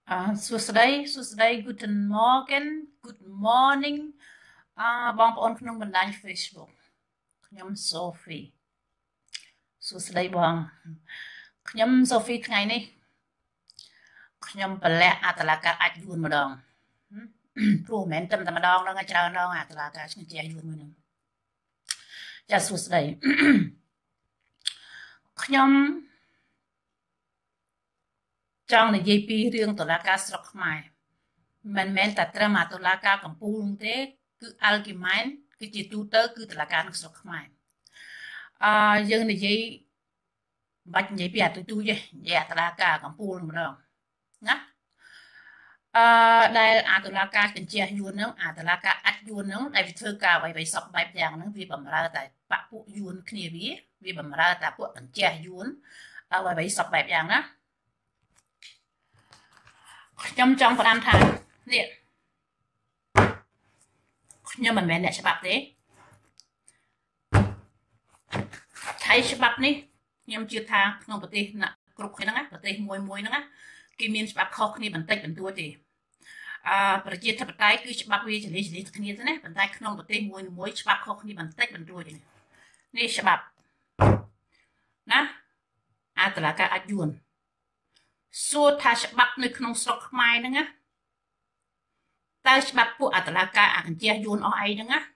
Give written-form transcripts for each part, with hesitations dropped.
សួស្តី Guten Morgen Good morning បងប្អូនក្នុងបណ្ដាញ Facebook ខ្ញុំ Sophie សួស្តីបងខ្ញុំ Sophie ថ្ងៃនេះខ្ញុំប្រលាក់អត្តលាការអាចយួនម្ដងព្រោះមិនមែនតែម្ដងហ្នឹងច្រើនដងអត្តលាការឈ្នះជះយួនមួយហ្នឹងចាសួស្តីខ្ញុំចង់និយាយពីរឿងតុលាការស្រុកខ្មែរមិនមែនតែត្រឹមតុលាការកំពូលទេគឺអាល់គីម៉ែនគឺជាទូទៅគឺតុលាការនៅស្រុកខ្មែរយើងនិយាយបាច់និយាយពីអាទូទូទេនិយាយតុលាការកំពូលម្ដងណាដែលអាតុលាការកញ្ជះយួនហ្នឹងអាតុលាការអាត់យួនហ្នឹងដែលវាធ្វើការអ្វីសពបែបយ៉ាងហ្នឹងវាបំរើតែបពពួកយួនគ្នាវាបំរើតែពួកកញ្ជះយួនអ្វីសពបែបយ៉ាងណាខ្ញុំចង់ផ្ដាំថានេះខ្ញុំមិនមែនអ្នកច្បាប់ទេថៃច្បាប់នេះខ្ញុំជឿថាក្នុងប្រទេសគ្រប់ហ្នឹងប្រទេសមួយហ្នឹងគេមានច្បាប់ខុសគ្នាបន្តិចបន្តួចទេប្រជាធិបតេយ្យគឺច្បាប់វាចលីគ្នាទេណាប៉ុន្តែក្នុងប្រទេសមួយច្បាប់ខុសគ្នាបន្តិចបន្តួចទេនេះច្បាប់ណាអតុលាការអាចយួនសួរថាច្បាប់នៅក្នុងស្រុកខ្មែរហ្នឹងណាតើច្បាប់ពួកអតុលាការអកញ្ជះយួនអស់អីហ្នឹងណា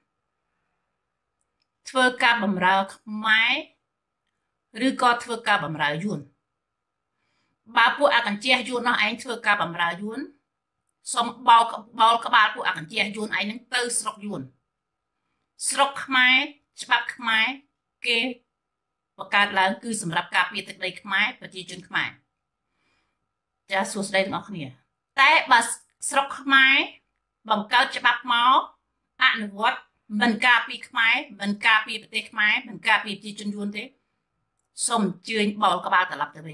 ធ្វើការបម្រើខ្មែរឬក៏ធ្វើការបម្រើយួនបើពួកអកញ្ជះយួនអស់ឯងធ្វើការបម្រើយួនសុំបោលក្បាលពួកអកញ្ជះយួនឯងហ្នឹងទៅស្រុកយួនស្រុកខ្មែរច្បាប់ខ្មែរគេបង្កើតឡើងគឺសម្រាប់ការពារទឹកដីខ្មែរប្រជាជនខ្មែរចាសសួស្តីទាំងអស់គ្នាតែបើស្រុកខ្មែរបង្កើតច្បាប់មកអនុវត្តមិនការពារខ្មែរមិនការពារប្រទេសខ្មែរមិនការពារប្រជាជនយួនទេសូមអញ្ជើញបោលក្បាលត្រឡប់ទៅវិញ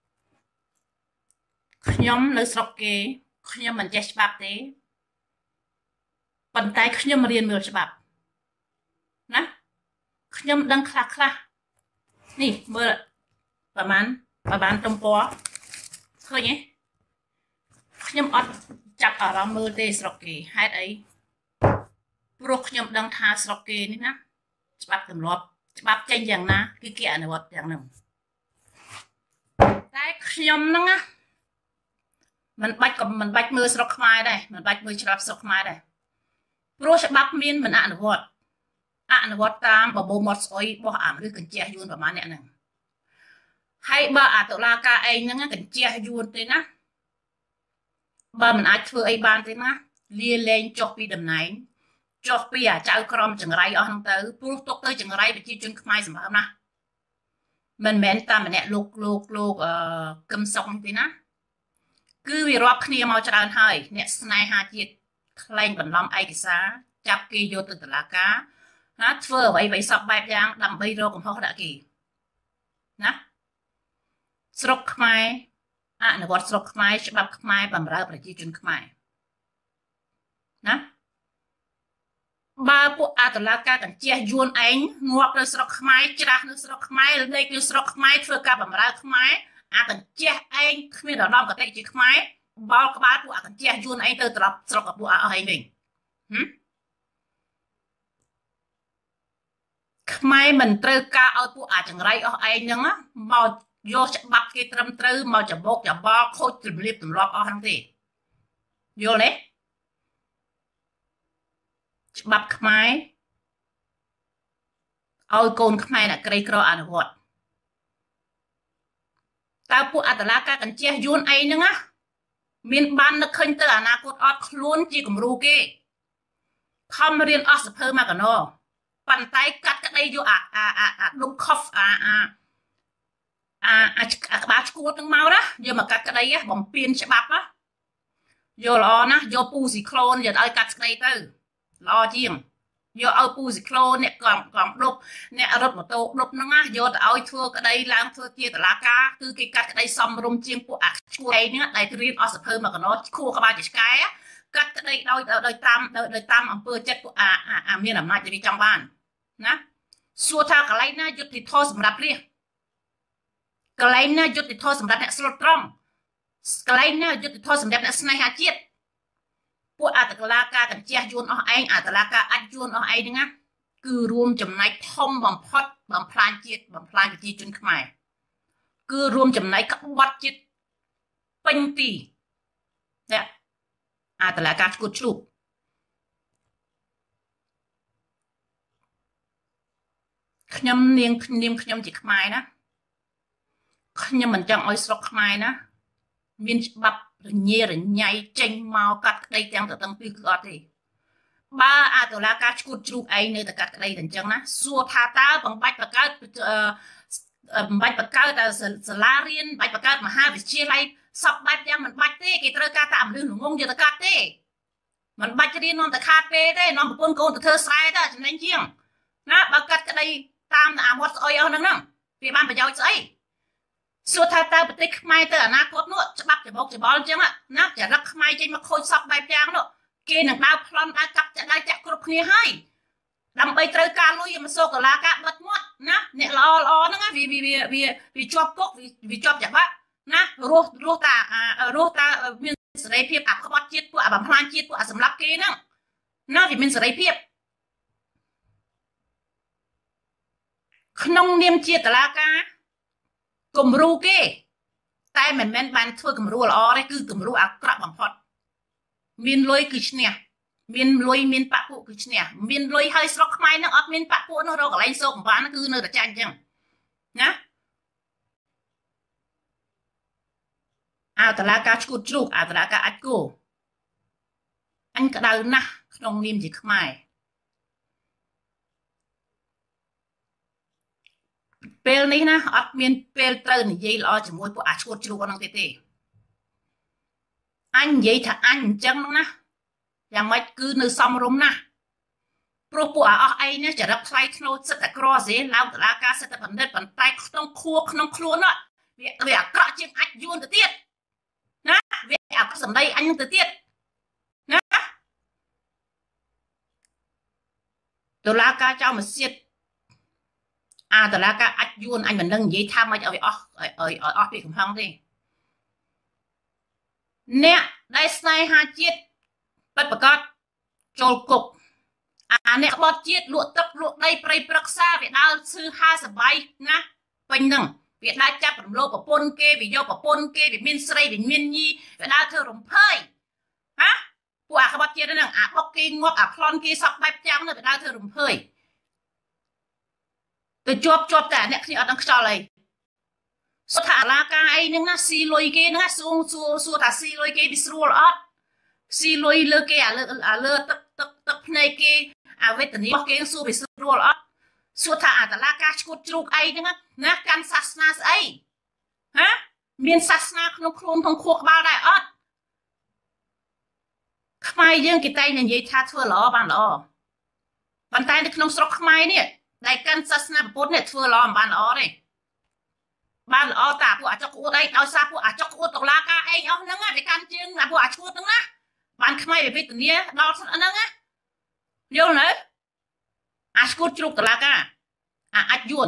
ខ្ញុំនៅស្រុកគេខ្ញុំមិនចេះច្បាប់ទេប៉ុន្តែខ្ញុំរៀនមើលច្បាប់ណាខ្ញុំដឹងខ្លះនេះមើលប្រហែលទំព័រឃើញទេខ្ញុំអត់ចាប់អារម្មណ៍មើលទេស្រុកគេហេតុអីព្រោះខ្ញុំដឹងថាស្រុកគេនេះណាច្បាប់ទម្លាប់ច្បាប់ចេញយ៉ាងណាគឺគេអនុវត្តយ៉ាងហ្នឹងតែខ្ញុំហ្នឹងណាមិនបាច់មើលស្រុកខ្មែរដែរមិនបាច់មើលច្បាប់ស្រុកខ្មែរដែរព្រោះច្បាប់មានមិនអនុវត្តតាមបបោមាត់ស្អុយរបស់អាមេរិកកញ្ជះយួនប្រហែលអ្នកហ្នឹងហើយបើអាតុលាការឯងហ្នឹងកញ្ជះយួនទេណាបើមិនអាចធ្វើអីបានទេណាលាលែងចុះពីតំណែងចុះពីអាចៅក្រមចង្រៃអស់ហ្នឹងទៅព្រោះទុកទៅចង្រៃប្រជាជនខ្មែរសម្រាប់ណាមិនមែនតាមម្នាក់លោកកឹមសុខទេណាគឺវារាប់គ្នាមកច្រើនហើយអ្នកស្នេហាជាតិខ្លែងបន្លំឯកសារចាប់គេយកទៅតុលាការណាធ្វើអ្វីសពបែបយ៉ាងដើម្បីរកកំហុសដាក់គេណាស្រុកខ្មែរអនុវត្តស្រុកខ្មែរច្បាប់ខ្មែរបម្រើប្រជាជនខ្មែរណាបើពួកអតុលាការកញ្ជះយួនឯងងាប់នៅស្រុកខ្មែរច្រាស់នៅស្រុកខ្មែរលេខនៅស្រុកខ្មែរធ្វើការបម្រើខ្មែរអាកញ្ជះឯងគ្មានដណ្ដំកតិជាខ្មែរបោលក្បាលពួកអាកញ្ជះយួនឯងទៅត្រឡប់ស្រុកពួកអស់ឯងវិញខ្មែរមិនត្រូវការឲ្យពួកអាចង្រៃអស់ឯងហ្នឹងមកយកច្បាប់គេត្រឹមត្រូវមកច្បោកច្បល់ខូចទម្លាប់ទម្លាប់អស់ហ្នឹងទេយល់ទេច្បាប់ខ្មែរឲ្យកូនខ្មែរអ្នកក្រីក្រអនុវត្តតើពួកអតុលាការកញ្ជះយួនឯងហ្នឹងណាមានបាននឹកឃើញទៅអនាគតអត់ខ្លួនជាគំរូគេខំរៀនអស់សភើមកកណោប៉ុន្តែកាត់ក្តីយកអាដុំខុសក្បាលឈួតនឹងមកណាយកមកកាត់ក្តីបំពេញច្បាប់ណាយកល្អណាស់យកពូស៊ីក្លូនយកឲ្យកាត់ក្តីទៅល្អជាងយកឲ្យពូស៊ីក្លូនអ្នកកង់ដប់អ្នករត់ម៉ូតូដប់ហ្នឹងណាយកទៅឲ្យធ្វើក្តីឡើងធ្វើជាតុលាការគឺគេកាត់ក្តីសមរម្យជាងពួកអាឈួតឯនេះដែលរៀនអស់សភើមកកណោខួរក្បាលជាឆ្កែកាត់ក្តីដោយតាមអំពើចិត្តពួកអាមានអំណាចដែលចង់បានណាសួរថាកន្លែងណាយុត្តិធម៌សម្រាប់រាជកន្លែងណាយុត្តិធម៌សម្រាប់អ្នកស្លូតត្រង់កន្លែងណាយុទ្ធធម៌សម្រាប់អ្នកស្នេហាជាតិពួកអតកលាការកញ្ជះយួនអស់ឯងអតលាការអាចយួនអស់ឯងហ្នឹងណាគឺរួមចំណែកធំបំផុតបំផ្លាញជាតិបំផ្លាញប្រជាជនខ្មែរគឺរួមចំណែកក្បត់ជាតិពេញទីនេះអតលាការឈួតជ្រូកខ្ញុំនាងខ្ញុំជាខ្មែរណាខ្ញុំមិនចង់ឲ្យស្រុកខ្មែរណាមានច្បាប់រញ៉េរញ៉ៃចេញមកកាត់ក្តីទាំងទៅទាំងពីរគឺអត់ទេបើអតុលាការឈួតជ្រូកឯងនៅតែកាត់ក្តីតែអញ្ចឹងណាសួរថាតើបំបាច់បង្កើតសាលារៀនបាច់បង្កើតមហាវិទ្យាល័យសពបែបយ៉ាងមិនបាច់ទេគេត្រូវការតែមនុស្សល្ងងយកទៅកាត់ទេមិនបាច់រៀននាំតែខាតពេលទេនាំប្រពន្ធកូនទៅធ្វើស្រែទៅចំណេញជាងណាបើកាត់ក្តីតាមអាមាត់ស្អុយអស់ហ្នឹងវាបានប្រយោជន៍ស្អីសួរថាតើប្រទេសខ្មែរទៅអនាគតនោះច្បាប់ច្បោកច្បល់អញ្ចឹងណាចរិតខ្មែរចេញមកខូចសពបែបយ៉ាងនោះគេនឹងដើរប្លន់ដើរកាប់ចាក់ដៃចាក់គ្រប់គ្នាហើយដើម្បីត្រូវការលុយមកសូកលាការបិទមាត់ណាអ្នកល្អហ្នឹងវាជាប់គុកវាជាប់ច្បាប់ណារស់តាមានសេរីភាពអាក្បត់ជាតិពួកអាបំផ្លាញជាតិពួកអាសម្លាប់គេហ្នឹងណាវាមានសេរីភាពក្នុងនាមជាតឡាការគំរូគេតែមិនមែនបានធ្វើគំរូល្អទេគឺគំរូអាក្រក់បំផុតមានលុយគឺឈ្នះមានលុយមានបពុគឺឈ្នះមានលុយហើយស្រុកខ្មែរនឹងអត់មានបពុនោះរកកន្លែងសោកបំបានគឺនៅតែចាញ់អញ្ចឹងណាអតឡាការឈួតជ្រូកអតឡាការអាចគោអញក្តៅណាស់ក្នុងនាមជាខ្មែរពេលនេះណាអត់មានពេលត្រូវនិយាយល្អជាមួយពួកអាឈួតជ្រូកហ្នឹងទេអញនិយាយថាអញអញ្ចឹងណាយ៉ាងម៉េចគឺនៅសំរុំណាស់ព្រោះពួកអស់ឯងនេះចរិតថ្លៃធ្នូសិតតែក្រសេឡើងតឡាការសិតតែបណ្ឌិតប៉ុន្តែក្នុងក្នុងខ្លួននោះវាអាក្រក់ជាងអាចយួនទៅទៀតណាវាអាក្រក់សម្ដីអញទៅទៀតណាតឡាការចៅមកសៀតអាតឡាការអាចយួនអញមិនដឹងនិយាយថាមិនឲ្យអស់ពីកំហឹងទេអ្នកដែលស្នេហាជាតិពិតប្រាកដចូលគុកអាអ្នកក្បត់ជាតិលក់ទឹកលក់ដីព្រៃព្រឹក្សាវាដើរឈឺហាសបាយណាពេញហ្នឹងវាដើរចាប់រំលោភប្រពន្ធគេវាយកប្រពន្ធគេវាមានស្រីវាមានញីវាដើរធ្វើរំភើយហាពួកអាក្បត់ជាតិហ្នឹងអាបុកគេងាប់អាប្លន់គេសពបែបចាំងទៅវាដើរធ្វើរំភើយទៅជាប់តែអ្នកគ្នាអត់ដឹងខ្យល់អីសុថាឡាការអីហ្នឹងណាស៊ីលុយគេហ្នឹងសួរថាស៊ីលុយគេវាស្រួលអត់ស៊ីលុយលើគេអាលើទឹកភ្នែកគេអាវេទនីរបស់គេសួរវាស្រួលអត់សួរថាអាតឡាការឈួតជ្រូកអីហ្នឹងណាកាន់សាសនាស្អីហាមានសាសនាក្នុងខ្លួនក្នុងខួរក្បាលដែរអត់ខ្មែរយើងគេតែងនិយាយថាធ្វើល្អបានល្អប៉ុន្តែនៅក្នុងស្រុកខ្មែរនេះដែលកាន់សាសនាពុទ្ធនេះធ្វើល្អមិនបានល្អទេបានល្អតាពួកអាចុកក្អួតឯងដោយសារពួកអាចុកក្អួតតឡាការឯងអស់ហ្នឹងវាកាន់ជើងពួកអាឈួតហ្នឹងណាបានខ្មែរវិទ្យាដល់ហ្នឹងណាយល់នៅអាឈួតជ្រូកតឡាការអាចយួន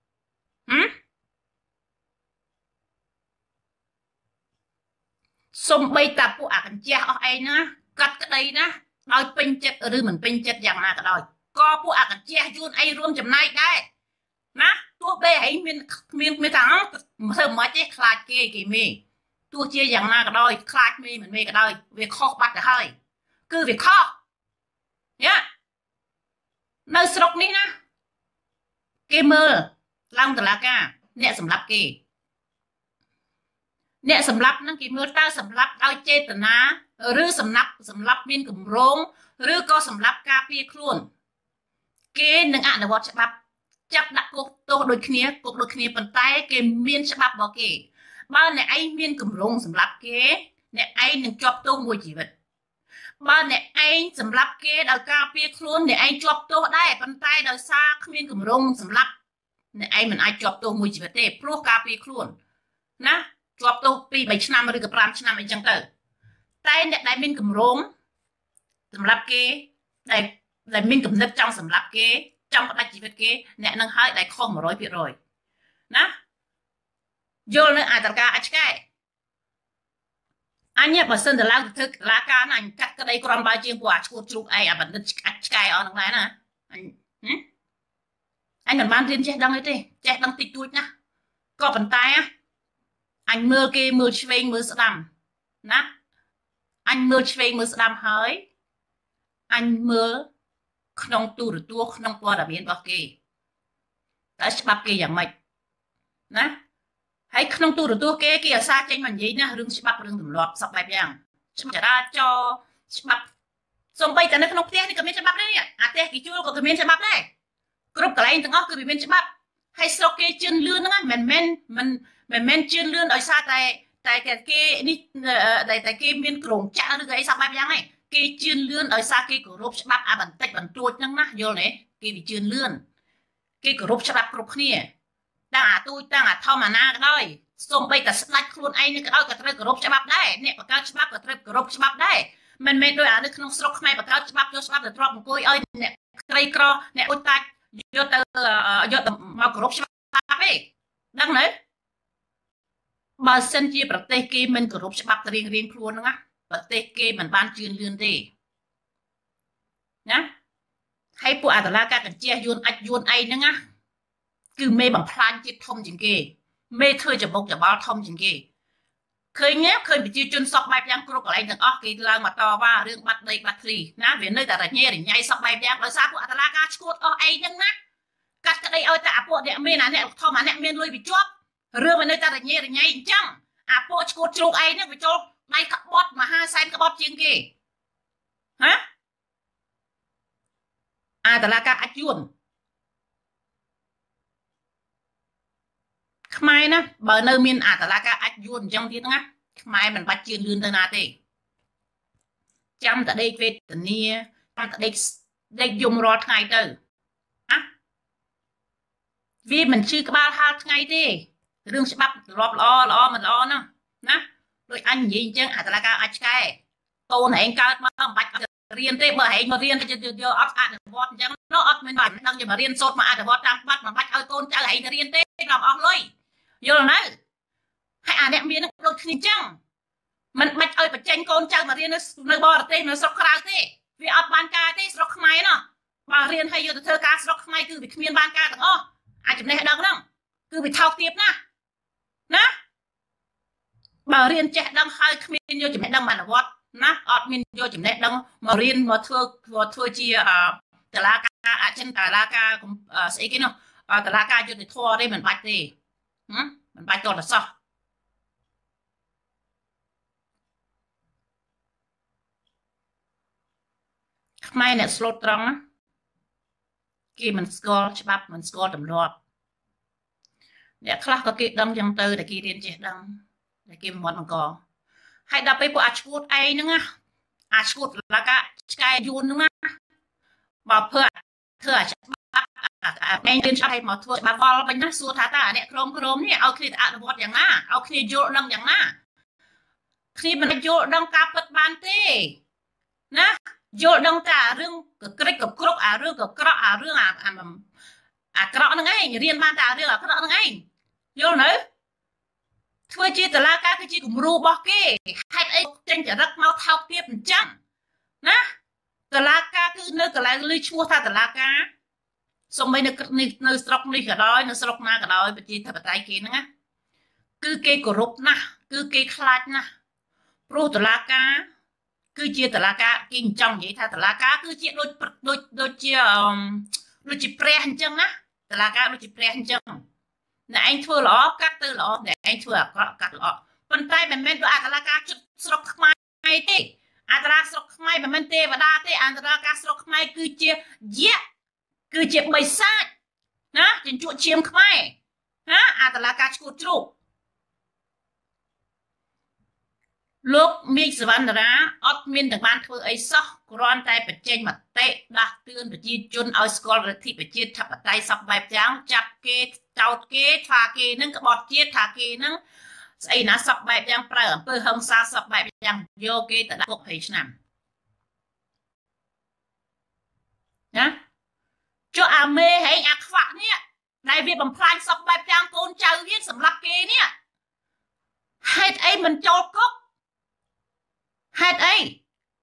សំបីតាពួកអាកញ្ជះអស់ឯងណាកាត់ក្តីណាដោយពេញចិត្តឬមិនពេញចិត្តយ៉ាងណាក៏ដោយក៏ពួកអាកញ្ជះយួនអីរួមចំណែកដែរណាទោះបីឯងមានថាធ្វើមិនទេខ្លាចគេមេទោះជាយ៉ាងណាក៏ដោយខ្លាចមេមិនមេក៏ដោយវាខុសបាត់ទៅហើយគឺវាខុសយ៉ានៅស្រុកនេះណាគេមើលឡើងតឡាការអ្នកសម្លាប់គេអ្នកសម្លាប់ហ្នឹងគេមើលតើសម្លាប់ដោយចេតនាឬសម្លាប់មានគម្រោងឬក៏សម្លាប់ការពារខ្លួនគេនឹងអនុវត្តច្បាប់ចាប់ដាក់គុកទោសដូចគ្នាគុកដូចគ្នាប៉ុន្តែគេមានច្បាប់របស់គេបើអ្នកឯងមានគម្រោងសម្លាប់គេអ្នកឯងនឹងជាប់ទោសមួយជីវិតបើអ្នកឯងសម្លាប់គេដោយការពារខ្លួនអ្នកឯងជាប់ទោសដែរប៉ុន្តែដោយសារគ្មានគម្រោងសម្លាប់អ្នកឯងមិនអាចជាប់ទោសមួយជីវិតទេព្រោះការពារខ្លួនណាជាប់ទោស2 3ឆ្នាំឬក៏5ឆ្នាំអីចឹងទៅតែអ្នកដែលមានគម្រោងសម្លាប់គេដែលមានគំនិតចង់សម្លាប់គេចង់ផ្ដាច់ជីវិតគេអ្នកនឹងហើយដែលខុស 100% ណាយល់នៅអតរការអាចឆ្កែ anh nhé bà sơn từ lao thực lá cá anh cắt cái đây còn bao nhiêu quả chuột chuột ai à bạn đứt cái ở trong này nè anh còn ban riêng chết đăng ấy đi chết đăng tịch tuổi nhá có bàn tay á anh mưa kia mưa chơi mưa sữa đầm nè anh mưa chơi mưa sữa đầm hơi anh mưa không tu được tua không qua đã biến vào kia đã bắp kiaอย่างmạch nè hãy không tu được tua kia xa trên mình gì nè rừng bắp rừng lọt sọc bài vàngจะได้จอฉบับส่งไปแต่ในขนมเตี้ยนี่ก็มีฉบับได้เนี่ยอาเตี้ยกี่ชั่วก็มีฉบับได้กรุ๊ปกระไรทั้งออกก็มีฉบับให้สโลเกจืนเลื่อนนะมันจืนเลื่อนโดยซาแต่เกนี่แต่เกมีโครงจ้าหรือไงสักแบบยังไงเกจืนเลื่อนโดยซาเกกรุ๊ปฉบับอาบันเต็กบันตัวนั่งนะโยนเนี่ยเกมีจืนเลื่อนเกกรุ๊ปฉบับกรุ๊ปนี่ตั้งตู้ตั้งท่อมาหน้าก็ได้ส่งไปแต่สไลด์ครูนไอ้นี่ก็ได้ก็เตรียมกรบฉบับได้เนี่ยประกาศฉบับก็เตรียมกรบฉบับได้มันไม่โดยอ่านในขนมสโลกไม่ประกาศฉบับยศฉบับแต่ตรอกกุยไอ้เนี่ยใครกรอเนี่ยอุตตายยศยศมากรบฉบับเองดังนั้นบาเซนจีประเทศเกมันกรบฉบับเรียงครูนนะประเทศเกมันบ้านจืนเลือนดีนะให้ผู้อาตลาการกันเจียยวนอัดยวนไอ้นั่งนะคือไม่บังพลานจิตทมจริงเกไม่เคยจะบอกจะบ้าทอมจริงเคยเงี้ยเคยไปจิ้มซอกใบยางกรุกอะไรต่างอ๋อกีฬามาต่อว่าเรื่องบัตรใดบัตรทรีนะเวียนเลยแต่ละเงี้ยหรือไงซอกใบยางเราทราบว่าอัตราการชดไอ้ยังนะกัดกระไดเอาแต่อาพวกเนี่ยไม่นะเนี่ยทอมาเนี่ยเมียนเลยไปจบเรื่องมันเลยแต่ละเงี้ยหรือไงจังอาพวกชดจุกไอ้เนี่ยไปจบในขับบอสมา5 เซนขับบอสจริงกีฮะอัตราการอัดยุ่นขมายนะเบอร์เนอร์มินอาตลากาอัดยุนจังที่นะขมายมันปัจจืนลืนตนาเตจำแต่เด็กเวทเนี่ยจำแต่เด็กยมรอดไงเตออะวีมันชื่อกบ้าฮาไงเตเรื่องฉบับรอบล้อมันล้อเนาะนะโดยอันยิงจังอาตลากาอัดใช่โตไหนเกิดมาบัดเรียนเตเบอร์ให้มาเรียนจะเยอะอัดอัดวอดจังเนาะอัดมันบัดนั่งจะมาเรียนสดมาอัดวอดตามบัดมันบัดเอาโตนจะให้เรียนเตเราออกเลยโยนนะให้อ่านเนี่ยมีนักดนตรีจังมันเอาไปเจนโกนจังมาเรียนในบอร์ดเต้ในสกคราวเต้วิอัดบานกาเต้สกขมายเนาะมาเรียนให้โยนเธอการสกขมายคือวิขมีนบานกาต่างอ๋ออาจจะในดังนั่งคือวิเท่าเทียบนะมาเรียนแจกดังให้ขมีนโยจะในดังมันวัดนะอัดมินโยจะในดังมาเรียนมาทัวจีแต่ละกาอาจจะแต่ละกาสิ่งนี้เนาะแต่ละกาโยจะทัวได้เหมือนบัตรเต้มันไปตัวละซะทำไมเนี่ยสโลตรังนะกี่มันสกอร์ฉบับมันสกอร์ตำรวจเนี่ยคลาสก็กี่ดังยังเตอแต่กี่เรียนเจ็ดดังแต่กี่หมดมันก็ให้ดับไปพวกอาชูดไอ้นึงอะอาชูดแล้วก็สกายยูนนึงอะบอกเพื่อเธอแมงเดินชอบให้หมอทัวร์มาบอลเป็นนักสู้ท่าตาเนี่ยโครมเนี่ยเอาคลิปอ่านบทอย่างน่าเอาคลิปโยนดังอย่างน่าคลิปมันโยนดังกับปัดบานเต้นะโยนดังแต่เรื่องกับกระกับครกเรื่องกับกระเรื่องกระนั่งไงเรียนบ้านแต่เรื่องกระนั่งไงโยนเนอะทัวร์จีแต่ละการคือจีกลุ่มรูบอกเก้ให้ไอ้เจนจะรักเมาเท่าเทียบจังนะแต่ละการคือเนื้อแต่ละเลยชั่วท่าแต่ละการส่งไปในสต็อกนี่ก็ได้ในสต็อกนาก็ได้ไปจีทับไตกินนะคือเกกรุบนะคือเกคลาดนะโปรตลากาคือเจียตลากากินจังยี่ท่าตลากาคือเจียโดยเจียโดยจีเปรี้ยนจังนะตลากาโดยจีเปรี้ยนจังในไอ้ทั่วหล่อกัดตัวหล่อในไอ้ทั่วกัดหล่อคนใต้เป็นแม่ตัวตลากาจุดสต็อกไม่เตะอัตราสต็อกไม่เป็นแม่เตะวดาเตะอัตรากาสต็อกไม่คือเจียเยอะคือเจ็บใบซ่านะจนจุดเชียมขมายนะอาตลากาชกุดจุกลูกมีสวรรค์นะอดมินถึงบ้านเธอไอ้ซอกกรอนใจไปเจนมาเตะดักเตือนไปจีจุนเอาสกอร์ที่ไปจีทับไตสับใบจังจับเกตเจ้าเกตทาเกนึงกระบอกจีทาเกนึงไอ้นะสับใบจังเปล่าเพื่อหงซาสับใบจังโยเกตแต่ละพวกเพชรนำนะcho à mê hay ạc phạ nè này việc bằng plan sọc bài trang côn chơi viết sầm lắc kê nè hết ấy mình cho cốc hạt ấy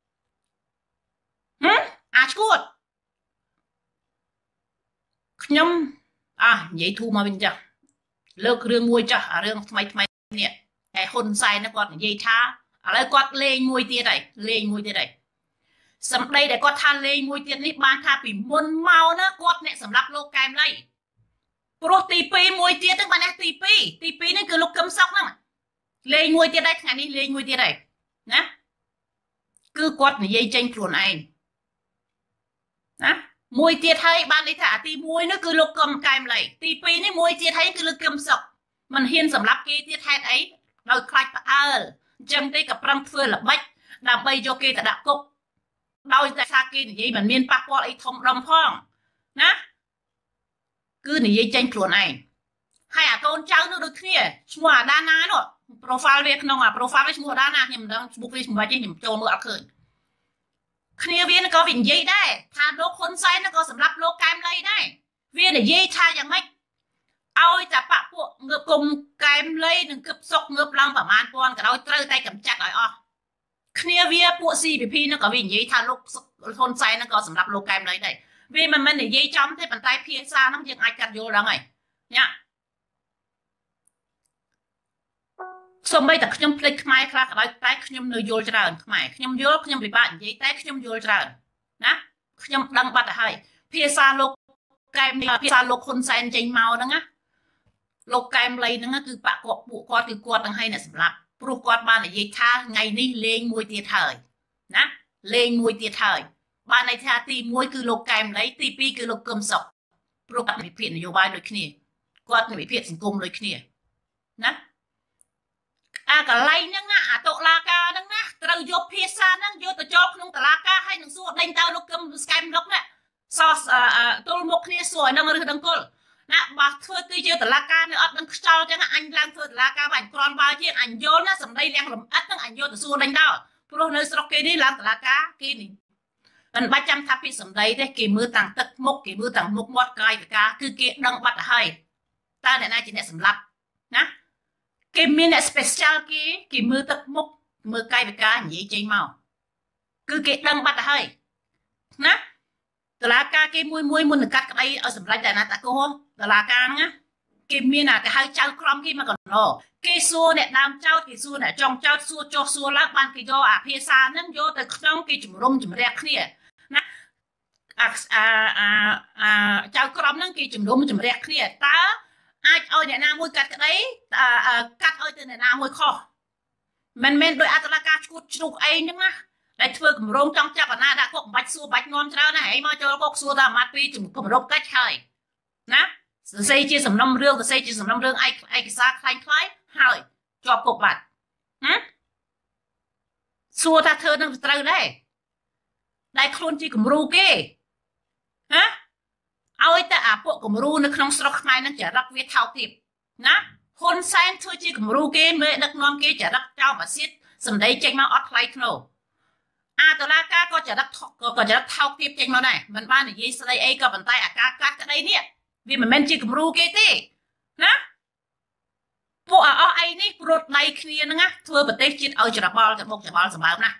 ឈួតខ្ញុំនិយាយធូរមកវិញចាស់លើករឿងមួយចាស់រឿងថ្មីនេះតែហ៊ុនសែនគាត់និយាយថាឥឡូវគាត់លេងមួយទៀតហើយសម្ដីដែលគាត់ថាលេងមួយទៀតនេះបានថាពីមុនមកណាគាត់អ្នកសម្រាប់លោកកែមលីព្រោះទី2មួយទៀតហ្នឹងបានទី2នេះគឺលោកកឹមសុខហ្នឹងលេងមួយទៀតដែរថ្ងៃនេះលេងមួយទៀតហើយណាគឺគាត់និយាយចេញខ្លួនឯងណាមួយទៀតហើយបានន័យថាទី1នោះគឺលោកកឹមកែមលីទី2នេះមួយទៀតហើយគឺលោកកឹមសុខមិនហ៊ានសម្រាប់គេទៀតហេតុអីដោយខ្លាចផ្អើលអញ្ចឹងទេក៏ប្រឹងធ្វើល្បិចដើម្បីយកគេទៅដាក់គុកដោយតែថាគេនិយាយមិនមានប៉ះពាល់អីធំដុំផងណាគឺនិយាយចេញខ្លួនឯងហើយអាកូនចៅនោះដូចគ្នាឈ្មោះអាដាណានោះ profile វាក្នុងអា profile វាឈ្មោះអាដាណាខ្ញុំមិនដឹង Facebook វាឈ្មោះអីខ្ញុំចូលមើលអត់ឃើញគ្នាវាក៏វានិយាយដែរថាលោកហ៊ុនសែនក៏សម្រាប់លោកកែមលីដែរវានិយាយថាយ៉ាងម៉េចឲ្យតែបពពួកងើបគុំកែមលីនឹងគឹបសុកងើបឡើងប្រមាណពាន់ក៏ដោយត្រូវតែកម្ចាត់ឲ្យអស់គ្នាវាពួក CPP នោះក៏វានិយាយថាលោកហ៊ុនសែនក៏សម្រាប់លោកកែមលីដែរវាមិនមែននិយាយចំទេប៉ុន្តែភាសាហ្នឹងយើងអាចកាត់យល់ដឹងហើយញ៉ាសូម្បីតែខ្ញុំភ្លេចខ្មែរខ្លះក៏ដោយតែខ្ញុំនៅយល់ច្រើនខ្មែរខ្ញុំយល់ខ្ញុំពិបាកនិយាយតែខ្ញុំយល់ច្រើនណាខ្ញុំដឹងបាត់ទៅហើយភាសាលោកកែមភាសាលោកហ៊ុនសែនចេញមកហ្នឹងណាលោកកែមលីហ្នឹងគឺបាក់គាត់ពួកគាត់គឺគាត់នឹងឲ្យអ្នកសម្រាប់ព្រោះគាត់បាននិយាយថាថ្ងៃនេះលេងមួយទៀតហើយណាលេងមួយទៀតហើយបានន័យថាទី1គឺលោកកែមលីទី2គឺលោកកឹមសុខព្រោះគាត់វិភាគនយោបាយដូចគ្នាគាត់វិភាគសង្គមដូចគ្នាណាអាកន្លែងហ្នឹងណាអាតុលាការហ្នឹងណាត្រូវយកភាសាហ្នឹងយកទៅចូលក្នុងតុលាការហើយនឹងសួរដេញទៅលោកកឹមស្កែមលោកណាសោះទល់មុខគ្នាសួរឲ្យដឹងឬដឹងគល់ណាបើធ្វើទីជាតុលាការនៅអត់នឹងខ្យល់ចឹងអញឡើងធ្វើតុលាការបាញ់ក្រនបើជាអញយល់ណាសម្ដីលះលំអិតហ្នឹងអញយកទៅសួរដេញដល់ព្រោះនៅស្រុកគេនេះឡើងតុលាការគេនេះមិនបាច់ចាំថាពីសម្ដីទេគេមើលតាំងទឹកមុខគេមើលតាំងមុខមាត់កាយវិការគឺគេដឹងបាត់ទៅហើយតើអ្នកណាជាអ្នកសម្លាប់ណាគេមានអ្នក special គេមើលទឹកមុខមើលកាយវិការនិយាយចេញមកគឺគេដឹងបាត់ទៅហើយណាតឡាការគេមួយមុននឹងកាត់ក្តីឲ្យសម្រេចតែណាតាកោតឡាការហ្នឹងគេមានអាគេហៅចៅក្រមគេមកកណ្ដោគេសួរអ្នកដើមចោតគេសួរអ្នកចុងចោតសួរចុះសួរឡើងបានគេយកអាភាសាហ្នឹងយកទៅក្នុងគេជំរុំជម្រះគ្នាណាចៅក្រមហ្នឹងគេជំរុំជម្រះគ្នាតើអាចឲ្យអ្នកណាមួយកាត់ក្តីកាត់ឲ្យទៅអ្នកណាមួយខុសមិនមែនដោយអតឡាការឈួតជ្រុះអីហ្នឹងណាតែធ្វើគម្រោងចង់ចាប់អាណាដាក់គុកបាច់សួរបាច់នាំច្រើនណាស់ឯងមកចូលគុកសួរតែអាម៉ាត់ពីគម្រោងកិច្ចហើយណាសរសេរជាសំណុំរឿងសរសេរជាសំណុំរឿងឯកសារខ្លាំងហើយជាប់គុកបាត់សួរថាធ្វើនឹងត្រូវដែរខ្លួនជាគំរូគេណាឲ្យតែអាពួកគំរូនៅក្នុងស្រុកខ្មែរនឹងចរិតវាថោកទាបណាហ៊ុនសែនធ្វើជាគំរូគេមេដឹកនាំគេចរិតចោលមកសៀតសម្ដីចេញមកអត់ថ្លៃថ្នូរអាតុលាការក៏ចរិតថោកទាបចេញមកដែរមិនបាននិយាយស្ដីអីក៏ប៉ុន្តែអាការកាត់ក្តីនេះវាមិនមែនជាគំរូគេទេណាពួកអស់អីនេះព្រួតដៃគ្នាហ្នឹងណាធ្វើប្រទេសជាតិឲ្យច្របល់ច្បុកច្បល់សម្បើមណា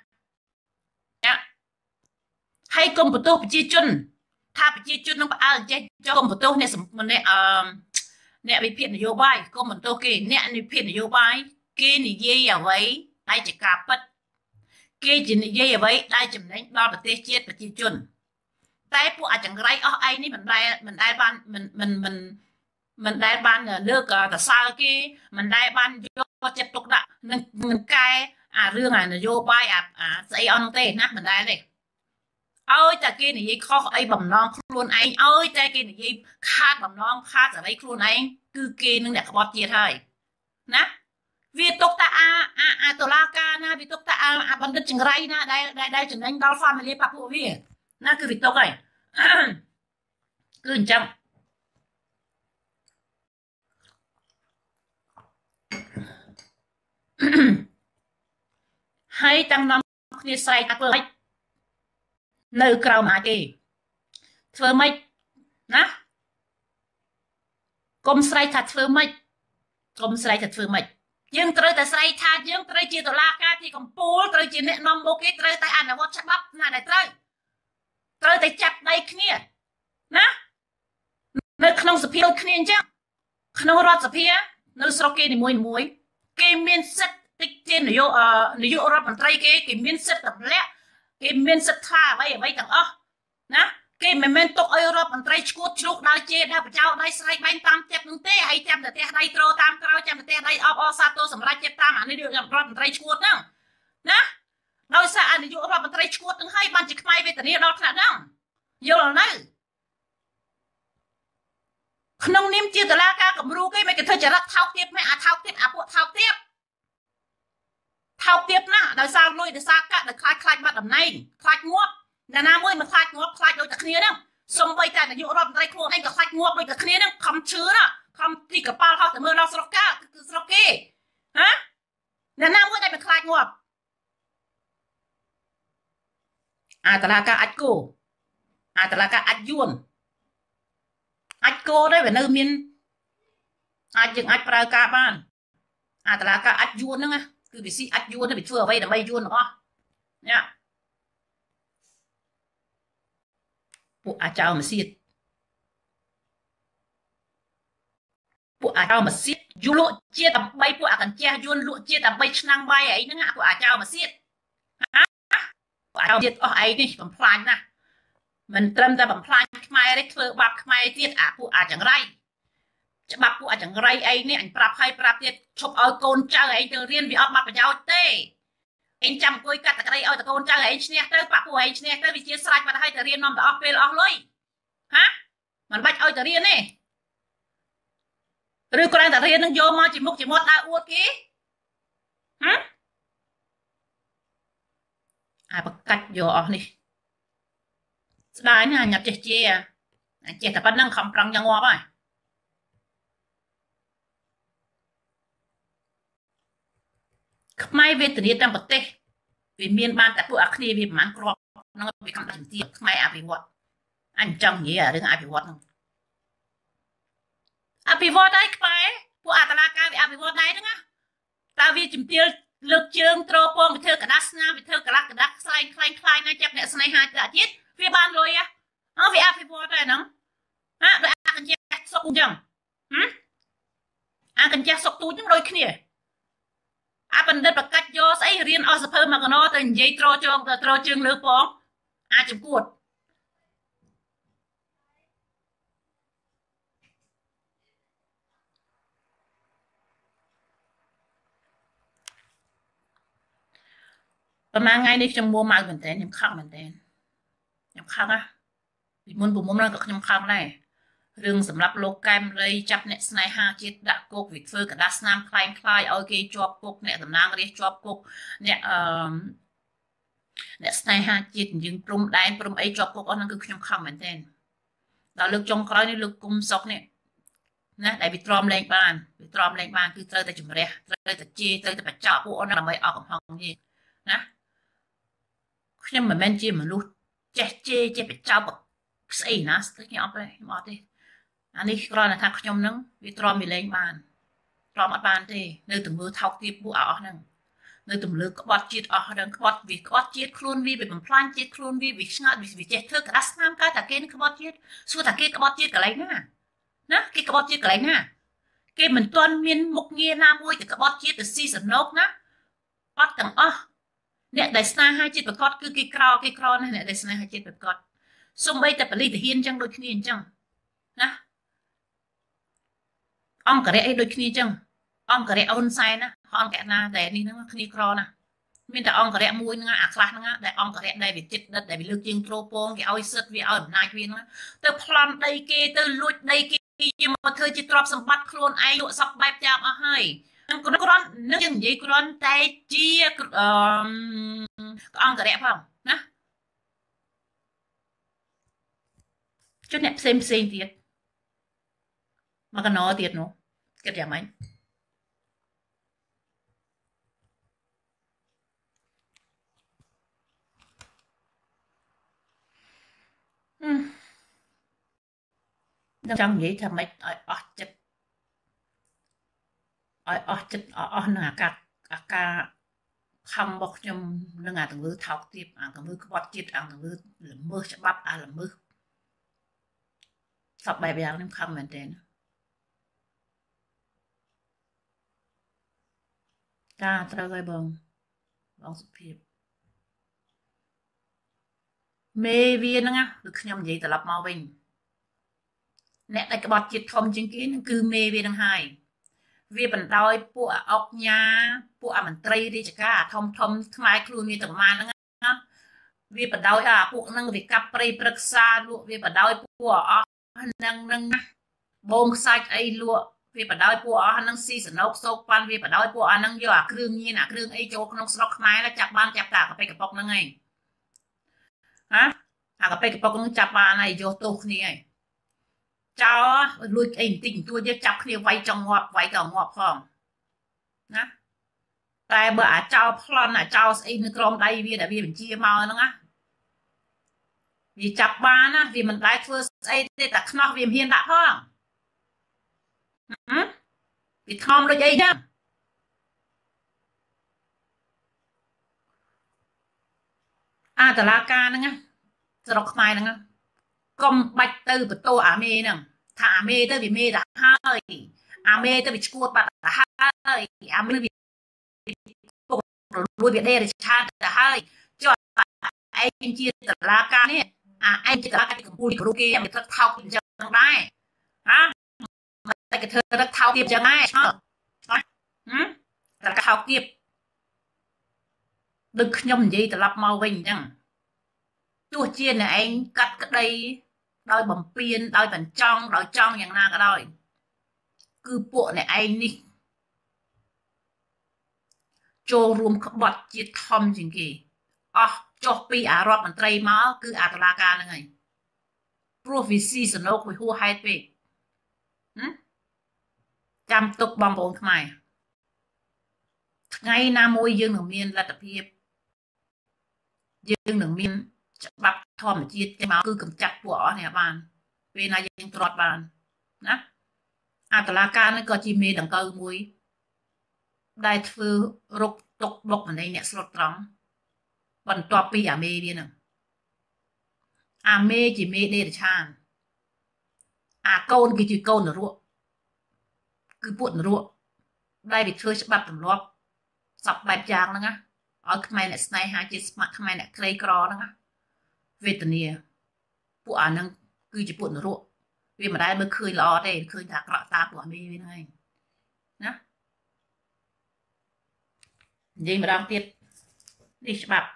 ហើយកុំបន្ទោសប្រជាជនថាប្រជាជននឹងផ្អើលចេះកុំបន្ទោសអ្នកវិភាគនយោបាយកុំបន្ទោសគេអ្នកវិភាគនយោបាយគេនិយាយអ្វីដែលជាការពិតគេជានិយាយអ្វីដែលចំណេញដល់ប្រទេសជាតិប្រជាជនតែពួកអាចង្រៃអស់ឯងនេះមិនដែលបានមិនដែលបានលើកតសើគេមិនដែលបានយកចិត្តទុកដាក់នឹងកែអារឿងអានយោបាយអាស្អីអស់នោះទេណាមិនដែលទេឲ្យតែគេនិយាយខុសអីបំណងខ្លួនឯងឲ្យតែគេនិយាយខាតបំណងខាតសេរីខ្លួនឯងគឺគេនឹងអ្នកក្បត់ជាតិហើយណាវាទុកតាអាតុលាការណាវាទុកតាអាបណ្ឌិតចង្រៃណាដែលចំណេញដល់ family ប៉ពួកវាណាគឺវាទុកហើយគឺអញ្ចឹងហើយតាំងនាំគ្នាស្រែកធ្វើម៉េចនៅក្រៅមកគេធ្វើម៉េចណាកុំស្រែកថាធ្វើម៉េចកុំស្រែកថាធ្វើម៉េចយើងត្រូវតែស្រីថាយើងត្រូវជាតុលាការទីកំពូលត្រូវជាអ្នកនាំមុខគេត្រូវតែអនុវត្តច្បាប់ណាដែលត្រូវតែចាប់ដៃគ្នាណានៅក្នុងសភាដូចគ្នាអញ្ចឹងក្នុងរដ្ឋសភានៅស្រុកគេនីមួយគេមានសិទ្ធិតិចជានាយករដ្ឋមន្ត្រីគេមានសិទ្ធិទម្លាក់គេមានសិទ្ធិថាអ្វីទាំងអស់ណាគេមិនមែនទុកឲ្យរដ្ឋមន្ត្រីឈួតជ្រុះដើរជេរដើរបចោដៃស្រែកបែងតាមចិត្តនោះទេហើយចាំតែផ្ទះដៃត្រតាមក្រោយចាំតែផ្ទះដៃអបអសាទរសម្រាប់ចិត្តតាមអានេះរដ្ឋមន្ត្រីឈួតហ្នឹងណាដោយសារអនុយុរដ្ឋមន្ត្រីឈួតទាំងហើយបានជាខ្មែរវេទនាដល់ថ្នាក់ហ្នឹងយល់នៅក្នុងនាមជាតុលាការគំរូគេមិនគេធ្វើចរិតថោកទាបមិនអាថោកទាបអាពួកថោកទាបណាដោយសារលុយដោយសារកាក់ដោយខ្លាចបាត់តំណែងខ្លាចងាប់អ្នកណាមួយមិនខ្លាចងាប់ខ្លាចដូចតែគ្នាហ្នឹងសំបីតែនាយករដ្ឋមន្ត្រីខ្លួនឯងក៏ខ្លាចងាប់ដូចតែគ្នាហ្នឹងខំឈឺណាខំទីកប៉ាល់ហោះទៅមើលដល់ស្រុកកាគឺស្រុកគេហ៎អ្នកណាមួយដែលមិនខ្លាចងាប់អាតុលាការអាចគោអាតុលាការអាចយួនអាចគោដែរវានៅមានយើងអាចប្រើការបានអាតុលាការអាចយួនហ្នឹងគឺវាស៊ីអាចយួនទៅវាធ្វើអ្វីដើម្បីយួនទាំងអស់ញ៉ាពួកអាចោមសៀតពួកអាចោមសៀតយូលក់ជាតិដើម្បីពួកអាកញ្ចេះយួនលក់ជាតិដើម្បីឆ្នាំងបាយអីហ្នឹងពួកអាចោមសៀតពួកអាចោមជាតិអស់អីនេះបំផ្លាញណាស់មិនត្រឹមតែបំផ្លាញខ្មែរទេធ្វើបាបខ្មែរទៀតពួកអាចង្រៃច្បាប់ពួកអាចង្រៃអីនេះអញប្រាប់ហើយប្រាប់ទៀតឈប់ឲ្យកូនចៅឯងទៅរៀនវាអត់បាត់ប្រយោជន៍ទេឯងចាំអង្គុយកាត់តក្រីឲ្យតកូនចៅឯងឈ្នះទៅបាក់ពួកឯងឈ្នះទៅវាជាស្រេចបាត់ហើយទៅរៀននាំទៅអស់ពេលអស់លុយហាមិនបាច់ឲ្យទៅរៀនទេឬគ្រាន់តែរៀននឹងយកមកជាមុខជាមាត់ដើរអួតគេបកាច់យកអស់នេះស្ដាយណាស់ញ៉ាត់ចេះជាចេះតែប៉ុណ្្នឹងខំប្រឹងយ៉ាងងាប់ហើយខ្មែរវេទនាទាំងប្រទេសវាមានបានតែពួកអាគ្នាវាប្រហែលគ្រាប់ហ្នឹងវាកំដៅជំទាវខ្មែរអភិវឌ្ឍអញចង់និយាយរឿងអភិវឌ្ឍហ្នឹងអភិវឌ្ឍហើយខ្មែរពួកអតឡាការវាអភិវឌ្ឍដែរហ្នឹងណាតើវាជំទាវលើកជើងត្រពងវាធ្វើកដាស្នាវាធ្វើកដាខ្សែខ្លាញ់ណាចាប់អ្នកស្នេហាទៀតវាបានលុយវាអភិវឌ្ឍដែរហ្នឹងដោយអាកញ្ចេះសុកអញ្ចឹងអាកញ្ចេះសុកទូចហ្នឹងដូចគ្នាអាបណ្ឌិតប្រកាច់យកស្អីរៀនអស់សភើមកកណោទៅនិយាយត្រជើងលើពងអាចចំគួតប្រហែលថ្ងៃនេះខ្ញុំមួម៉ៅមែនតើខ្ញុំខឹងមែនតើខ្ញុំខឹងពីមុនហ្នឹងក៏ខ្ញុំខឹងដែររឿងសម្រាប់លោកកែមលីចាប់អ្នកស្នេហាជាតិដាក់គុកវាធ្វើកដាស្នាមខ្លាយឲ្យគេជាប់គុកអ្នកតំណាងរាស្ត្រជាប់គុកអ្នកស្នេហាជាតិយើងព្រំដែនព្រំអីជាប់គុកអស់ហ្នឹងគឺខ្ញុំខំមែនទែនដល់លើកចុងក្រោយនេះលើកគុំសុកនេះណាដែលវាទ្រាំលែងបានគឺត្រូវតែជំរះត្រូវតែជេរត្រូវតែបញ្ចោពួកអូនដើម្បីអស់កំហឹងទេណាខ្ញុំមិនមែនជាមនុស្សចេះជេរចេះបញ្ចោស្អីណាស្ទើរខ្ញុំអត់ទេអានេះគ្រាន់តែថាខ្ញុំហ្នឹងវាទ្រាំវាលែងបានទ្រាំអត់បានទេនៅតែមើលថោកទាបពួកអស់ហ្នឹងនៅតែលើក្បត់ជាតិអស់ហ្នឹងក្បត់ជាតិខ្លួនវាបំផ្លាញជាតិខ្លួនវាឆ្ងល់វាចេះធ្វើក្តារស្នាមកើតតែគេនឹងក្បត់ជាតិសួរថាគេក្បត់ជាតិកន្លែងណាគេក្បត់ជាតិកន្លែងណាគេមិនទាន់មានមុខងារណាមួយទៅក្បត់ជាតិទៅស៊ីសំណូកណាអត់ទាំងអស់អ្នកដែលស្នេហាជាតិប្រកបគឺគេក្រណាស់អ្នកដែលស្នេហាជាតិប្រកបសំបីតែបលិទាហានអញ្ចឹងដូចគ្នាអញ្ចឹងណាអង្គរៈអីដូចគ្នាអញ្ចឹងអង្គរៈហ៊ុនសែនណាអង្គរៈណាតែនេះហ្នឹងគ្នាក្រណាមានតែអង្គរៈមួយហ្នឹងអាខ្លះហ្នឹងដែលអង្គរៈដែលវាចិត្តដិតដែលវាលើកជាងត្រោពងគេឲ្យសិទ្ធវាឲ្យអំណាចវាហ្នឹងទៅប្លន់ដីគេទៅលួចដីគេមកធ្វើជាទ្រព្យសម្បត្តិខ្លួនឯងលក់សពបែបយ៉ាងអស់ហើយគ្រាន់នឹងនិយាយគ្រាន់តែជាអង្គរៈផងណាចុះអ្នកផ្សេងទៀតមកកណោទៀតនោះគិតយ៉ាងម៉េចចង់និយាយថាម៉េចឲ្យអស់ចិត្តអស់ចិត្តអស់នឹងអាការខំរបស់ខ្ញុំនឹងអាទាំងលើថោកទាបអាទាំងលើក្បត់ជាតិអាទាំងលើល្មើសច្បាប់ល្មើសសពបែបយ៉ាងខ្ញុំខំមែនទែនចាត្រូវហើយបងសុភាពមេវាហ្នឹងគឺខ្ញុំនិយាយត្រឡប់មកវិញអ្នកដែលក្បត់ជាតិធំជាងគេហ្នឹងគឺមេវានឹងហើយវាបណ្ដោយពួកអុកញ៉ាពួកមន្ត្រីរាជការធំខ្មែរខ្លួនវាទាំងម៉ានហ្នឹងណាវាបណ្ដោយពួកហ្នឹងវាកាប់ព្រៃព្រឹក្សាលក់វាបណ្ដោយពួកអស់ហ្នឹងណាបងខ្សាច់អីលក់វាបណ្ដោយពួកអស់ហ្នឹងស៊ីសណុកសោកប៉ាន់វាបណ្ដោយពួកអស់ហ្នឹងយកគ្រឿងញៀនគ្រឿងអីចូលក្នុងស្រុកខ្មែរចាប់បានចាប់តាកាប៉ិកប៉ុកហ្នឹងឯងកាប៉ិកប៉ុកហ្នឹងចាប់បានហើយយកទោសគ្នាឯងចោលលួចអីបន្តិចបន្តួចចាប់គ្នាវាយចង់ងាប់វាយក៏ងាប់ផងណាតែបើចោលប្លន់ចោលស្អីនៅក្រោមដៃវាដែលវាបញ្ជាមកហ្នឹងវាចាប់បានណាវាមិនដែលធ្វើស្អីទេតែខ្នោះវាមិនហ៊ានដាក់ផងវាខំដូចអីចឹងតឡាការហ្នឹងស្រុកខ្មែរហ្នឹងកុំបាច់ទៅបន្ទោអាមេហ្នឹងថាអាមេទៅវាមេទៅហើយអាមេទៅវាឈួតបាត់ទៅហើយអាមេវាពុករលួយវាដេរឆាតទៅហើយចុះឯងជាតឡាការនេះឯងជាតឡាការកំពូលគ្រូគេមិនទឹកថោកអញ្ចឹងដែរតែគេធ្វើទឹកថោកទៀតអញ្ចឹងដែរឆ្ងល់តឡាការថោកទៀតដូចខ្ញុំនិយាយត្រឡប់មកវិញអញ្ចឹងទោះជាអ្នកឯងកាត់ក្តីដោយបំពេញដោយបញ្ចង់ដោយចង់យ៉ាងណាក៏ដោយគឺពួកអ្នកឯងនេះចូលរួមក្បត់ជាតិធំជាងគេអស់ចុះពីរដ្ឋមន្ត្រីមកគឺតុលាការហ្នឹងហើយព្រោះវាស៊ីសនុកវាហួសហេតុពេកចាំទុកបងប្អូនខ្មែរថ្ងៃណាមួយយើងនឹងមានលទ្ធភាពយើងនឹងមានច្បាប់ធម្មជាតិគេមកគឺកម្ចាត់ពួកអស់នេះបានពេលណាយើងត្រាត់បានណាតុលាការនេះក៏ជាមេដង្កូវមួយដែលធ្វើរុកទុកបុកម្នេញអ្នកស្លុតត្រង់បន្ទាប់ពីអាមេវាហ្នឹងអាមេជាមេដេរឆានកូនគឺជាកូននរកគឺពួកនរកដែលវាធ្វើច្បាប់ទម្លាប់សពបែបយ៉ាងហ្នឹងឲ្យខ្មែរអ្នកស្នេហាជាស្ម័គ្រខ្មែរអ្នកក្រីក្រហ្នឹងវេទនាពួកអាហ្នឹងគឺជាពួកនរកវាមិនដែលមើលឃើញល្អទេឃើញថាអាក្រក់តាពួកអាមេវាហ្នឹងឯងណានិយាយម្ដងទៀតនេះច្បាប់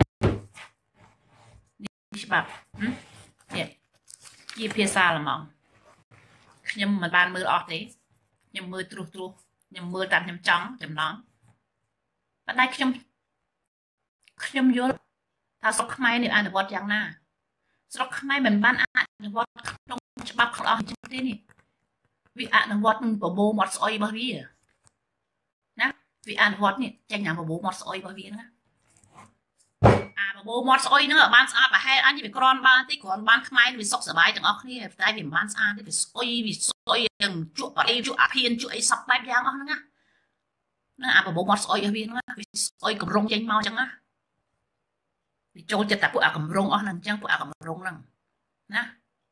នេះជាភាសាល្មងខ្ញុំមិនបានមើលអស់ទេខ្ញុំមើលត្រុសខ្ញុំមើលតាមខ្ញុំចង់ចំណងប៉ុន្តែខ្ញុំយល់ថាស្រុកខ្មែរនេះអនុវត្តយ៉ាងណាស្រុកខ្មែរមិនបានអនុវត្តក្នុងច្បាប់ខ្លះចឹងទេនេះវាអនុវត្តនឹងបបោមាត់ស្អុយរបស់វាណាវាអនុវត្តនេះចេញអាបបោមាត់ស្អុយរបស់វាណាបបោមាត់ស្អុយហ្នឹងបានស្អាតប្រហែលអញវាគ្រាន់បានទេគ្រាន់បានខ្មែរវាសុខសប្បាយទាំងអស់គ្នាតែវាមិនបានស្អាតទេវាស្អុយទាំងជក់អីជក់អាភៀនជក់អីសពបែបយ៉ាងអស់ហ្នឹងណាបបោមាត់ស្អុយរបស់វាហ្នឹងវាស្អុយកម្រងចេញមកចឹងណាវាចូលចិត្តតែពួកកម្រងអស់ហ្នឹងអញ្ចឹងពួកកម្រងហ្នឹងណា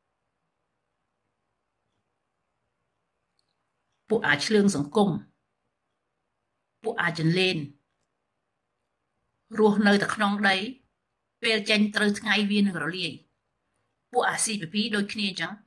ពួកឆ្លើងសង្គមពួកចន្លេនរស់នៅតែក្នុងដីពេលចេញត្រូវថ្ងៃវានឹងរលាយពួក CPP ដូចគ្នាអញ្ចឹង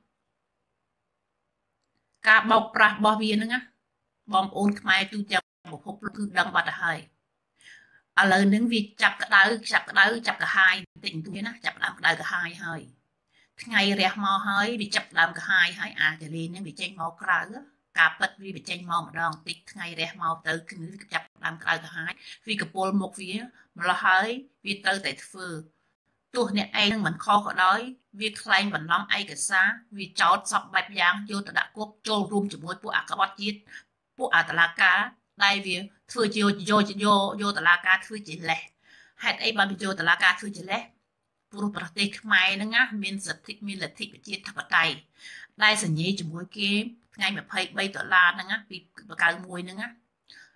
ការបោកប្រាស់របស់វាហ្នឹងណាបងប្អូនខ្មែរទូទាំងពិភពលោកគឺដឹងបាត់ទៅហើយឥឡូវហ្នឹងវាចាប់ក្តៅចាប់កាហាយបន្តិចបន្តួចណាចាប់ដើមក្តៅកាហាយហើយថ្ងៃរះមកហើយវាចាប់ដើមកាហាយហើយចលេងហ្នឹងវាចេញមកក្រៅការប៉ិតវាបញ្ចេញមកម្ដងតិចថ្ងៃរះមកទៅគឺចាប់ដើមក្តៅកាហាយវាកពុលមុខវាម្ល៉េះហើយវាត្រូវតែធ្វើទោះអ្នកឯងនឹងមិនខុសក៏ដោយវាខ្លែងបន្លំឯកសារវាចោតសពបែបយ៉ាងយកទៅដាក់គុកចូលរួមជាមួយពួកក្បត់ជាតិពួកតុលាការដែលវាធ្វើជាយកតុលាការធ្វើជាលេសហេតុអីបានវាយកតុលាការធ្វើជាលេសព្រោះប្រទេសខ្មែរហ្នឹងណាមានសិទ្ធិមានលទ្ធិប្រជាធិបតេយ្យដែលសញ្ញេជាមួយគេថ្ងៃ$23ហ្នឹងណាពី91ហ្នឹងណា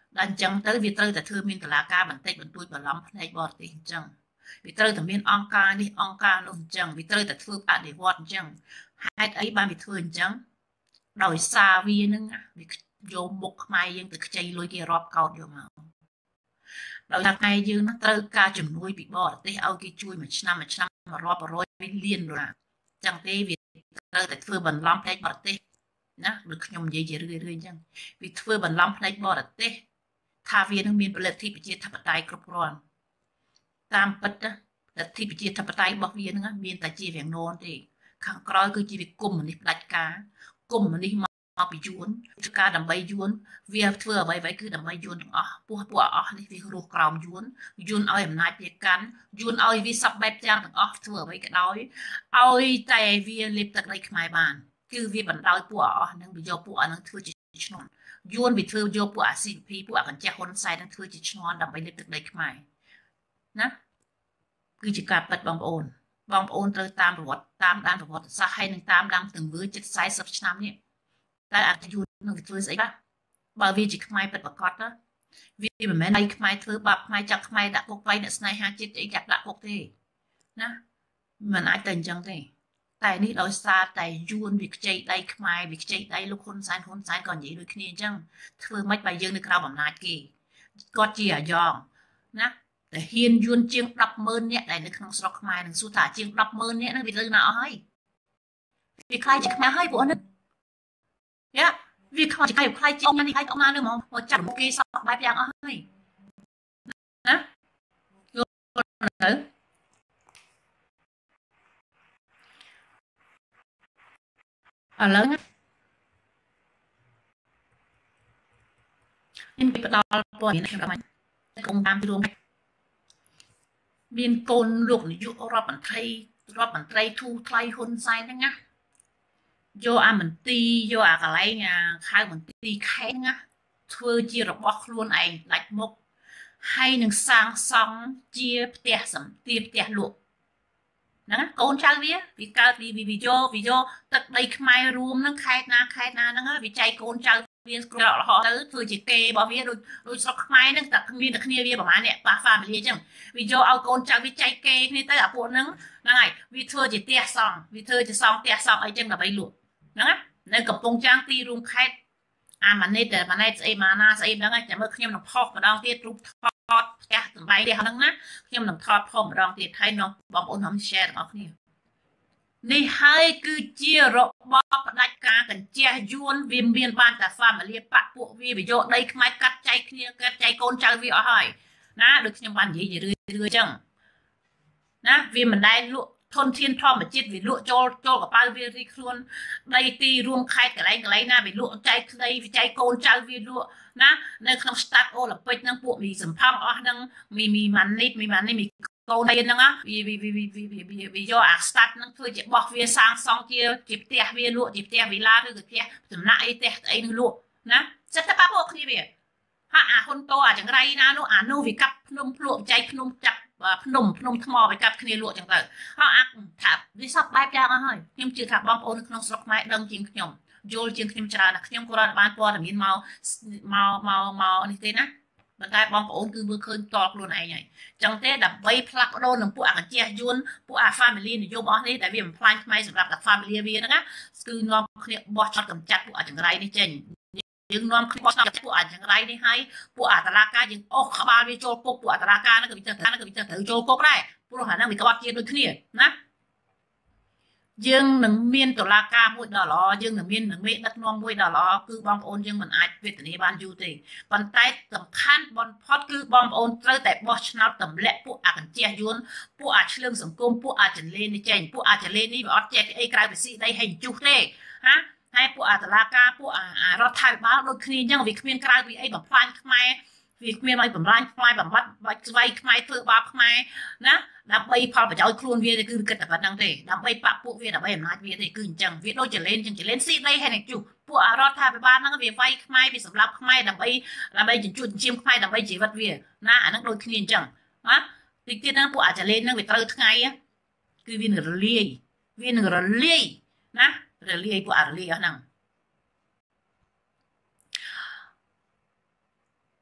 ដល់អញ្ចឹងទៅវាត្រូវតែធ្វើមានតឡាការបន្តិចបន្តួចបន្លំផ្នែកបរទេសអញ្ចឹងវាត្រូវតែមានអង្គការនេះអង្គការនោះអញ្ចឹងវាត្រូវតែធ្វើអនុវត្តអញ្ចឹងហេតុអីបានវាធ្វើអញ្ចឹងដោយសារវានឹងវាយកមុខខ្មែរយើងទៅខ្ចីលុយគេរាប់កោតយកមកដោយថាខ្មែរយើងនឹងត្រូវការជំនួយពីបរទេសឲ្យគេជួយមួយឆ្នាំរាប់រយលានដុល្លារអញ្ចឹងទេវាត្រូវតែធ្វើបន្លំផ្នែកបរទេសណាដូចខ្ញុំនិយាយជារឿយអញ្ចឹងវាធ្វើបន្លំផ្នែកបរទេសថាវានឹងមានលទ្ធិប្រជាធិបតេយ្យគ្រប់គ្រាន់តាមពិតលទ្ធិប្រជាធិបតេយ្យរបស់វានឹងមានតែជាវាំងននទេខាងក្រោយគឺជាវាគុំនេះផ្ដាច់ការគុំនេះមកពីយួនការដើម្បីយួនវាធ្វើអ្វីៗគឺដើម្បីយួនទាំងអស់ពួកអស់នេះវារស់ក្រោមយួនឲ្យអំណាចវាកាន់យួនឲ្យវាសពបែបយ៉ាងទាំងអស់ធ្វើអ្វីក៏ដោយឲ្យតែវាលេបទឹកដីខ្មែរបានគឺវាបណ្ដោយពួកអស់នឹងវាយកពួកអស់នឹងធ្វើជាឈ្នន់យួនវាធ្វើយកពួកអា CP ពួកអាកញ្ចេះហ៊ុនសែននឹងធ្វើជាឈ្នន់ដើម្បីលេបទឹកដីខ្មែរណាគឺជាការប៉ັດបងប្អូនត្រូវតាមប្រវត្តិតាមដានប្រវត្តិសាស្ត្រហើយនឹងតាមដានទង្វើជិត40ឆ្នាំនេះតែអយួននឹងធ្វើស្អីបាទបើវាជាខ្មែរពិតប្រាកដណាវាមិនមែនឲ្យខ្មែរធ្វើបាបខ្មែរចាក់ខ្មែរដាក់គុកໄວអ្នកស្នេហាជាតិអីចាក់ដាក់គុកទេណាមិនអាចទៅអញ្ចឹងទេតែនេះដោយសារតែយួនវាខ្ចីដៃខ្មែរវាខ្ចីដៃលោកហ៊ុនសែនក៏និយាយដូចគ្នាអញ្ចឹងធ្វើម៉េចបើយើងនៅក្រៅអំណាចគេគាត់ជាអាយ៉ងណាតែហ៊ានយួនជាង 100000 នាក់ដែលនៅក្នុងស្រុកខ្មែរនឹងសួរថាជាង 100000 នាក់ហ្នឹងវាទៅណាអស់ហើយវាខ្លាយជាខ្មែរហើយពួកនេះយ៉ាវាខ្លាយជាអង្គនេះហើយអង្គណានឹងមកចាប់គេសពបែបយ៉ាងអស់ហើយណាយល់ទៅឥឡូវមានពីផ្ដាល់ព័ត៌មានខ្ញុំដល់កុំតាមរួមមានកូនលោកនាយករដ្ឋមន្ត្រីធូថ្លៃហ៊ុនសែនហ្នឹងណាយកអាមន្ទីរយកអាកន្លែងខៅមន្ទីរខេត្តណាធ្វើជារបស់ខ្លួនឯងដាច់មុខហើយនឹងសាងសង់ជាផ្ទះសំទាផ្ទះលក់ហ្នឹងកូនចៅវាកើតវាយកទឹកដីខ្មែររួមហ្នឹងខេត្តណាហ្នឹងវាចែកកូនចៅវាក្ររហោទៅធ្វើជាគេរបស់វាដូចស្រុកខ្មែរហ្នឹងតែមានតែគ្នាវាប្រហែលអ្នកប៉ះ family អញ្ចឹងវាយកឲ្យកូនចៅវាចែកគេគ្នាទៅអាពួកហ្នឹងហើយវាធ្វើជាផ្ទះសង់វាធ្វើជាសង់ផ្ទះសង់អីចឹងដើម្បីលក់ហ្នឹងនៅកំពង់ចាមទីរួមខេត្តអាម៉ាណេតស្អីម៉ាណាស្អីហ្នឹងចាំមើលខ្ញុំនឹងផុសម្ដងទៀតរូបថតផ្ទះសំបីផ្ទះហ្នឹងណាខ្ញុំនឹងថតផុសម្ដងទៀតហើយនាំបងប្អូនខ្ញុំ share ទាំងអស់គ្នានេះហើយគឺជារបបផ្ដាច់ការកញ្ជះយួនវាមានបានតែ family បាក់ពួកវាយកដីខ្មែរកាត់ចែកគ្នាកាត់ចែកកូនចៅវាអស់ហើយណាដូចខ្ញុំបាននិយាយរឿយអញ្ចឹងណាវាមិនដែលលក់ធនធានធម្មជាតិវាលក់ចូលកប៉ៅវារីខ្លួនដីទីរួមខេត្តកន្លែងណាវាលក់ចែកក្តីវាចែកកូនចៅវាលក់ណានៅក្នុង start អូឡ িম্প ិកហ្នឹងពួកមីសំផង់អស់ហ្នឹងមីម៉ានីតមីកូនហ្នឹងវាយកអា start ហ្នឹងធ្វើជាបោះវាសាងសង់ជាផ្ទះវាលក់ជាផ្ទះវិឡាឬក៏ផ្ទះសំណាក់អីផ្ទះអីនឹងលក់ណាសិតតែប៉ះពួកគ្នាវាហាក់អាហ៊ុនតូអាចង្រៃណានោះអានោះវាកាប់ភ្នំភ្លក់ចែកភ្នំចាក់ភ្នំថ្មវាកាប់គ្នាលក់ចឹងទៅហើយអាថាវាសពបែបយ៉ាងអស់ហើយខ្ញុំជឿថាបងប្អូននៅក្នុងស្រុកខ្មែរដឹងជាងខ្ញុំយល់ជាងខ្ញុំច្រើនណាស់ខ្ញុំក៏រត់បានព័ត៌មានមកនេះទេណាប៉ុន្តែបងប្អូនគឺមើលឃើញតខ្លួនឯងហើយចឹងទេដើម្បីផ្លាស់ប្ដូរនឹងពួកអាកញ្ជះយួនពួកអា family និយមអស់នេះដែលវាបំផ្លាញខ្មែរសម្រាប់តែ family វាហ្នឹងណាគឺនាំគ្នាបោះចោតកំចាត់ពួកអាចង្រៃនេះចេញយើងនាំគ្នាបោះចោតពួកអាចង្រៃនេះហើយពួកអាតឡាការយើងអស់ក្បាលវាចូលគុកពួកអាតឡាការហ្នឹងក៏វាត្រូវចូលគុកដែរព្រោះអាហ្នឹងវាក្បត់ជាតិដូចគ្នាណាយើងនឹងមានតុលាការមួយដ៏ល្អយើងនឹងមានមេដឹកនាំមួយដ៏ល្អគឺបងប្អូនយើងមិនអាចវេទនាបានយូរទេប៉ុន្តែសំខាន់បំផុតគឺបងប្អូនត្រូវតែបោះឆ្នោតទម្លាក់ពួកអាកញ្ជះយួនពួកអាឆ្លើងសង្គមពួកអាចលេនេះចេញពួកអាចលេនេះវាអត់ចេះអីក្រៅពីស៊ីដីហេងជុះទេហាហើយពួកអាតឡាការពួកអារដ្ឋាភិបាលដូចគ្នាអញ្ចឹងវាគ្មានក្រៅពីអីបំផ្លាញខ្មែរវាគ្មានឲ្យបំរាញខ្មែរបំបត្តិបាច់ស្វ័យខ្មែរធ្វើបាបខ្មែរណាដើម្បីផលប្រយោជន៍ខ្លួនវាគឺគិតតែប៉ុណ្្នឹងទេដើម្បីបាក់ពួកវាដើម្បីអំណាចវាទេគឺអញ្ចឹងវាដូចចលេនស៊ីដីហើយនឹងជុះពួកអារដ្ឋាភិបាលហ្នឹងវាវាយខ្មែរវាសម្លាប់ខ្មែរដើម្បីជញ្ជូតចិញ្ចៀមខ្មែរដើម្បីជីវិតវាណាអាហ្នឹងដូចគ្នាអញ្ចឹងណាតិចទៀតហ្នឹងពួកអាចលេនហ្នឹងវាត្រូវថ្ងៃគឺវានឹងរលាយណារលាយពួកអារលាយអស់ហ្នឹង